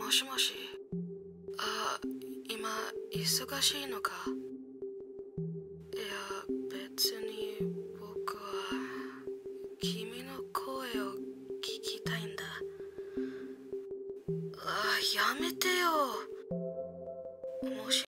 もしもし。あ、今忙しいのか？いや、別に僕は君の声を聞きたいんだ。あ、やめてよ。もし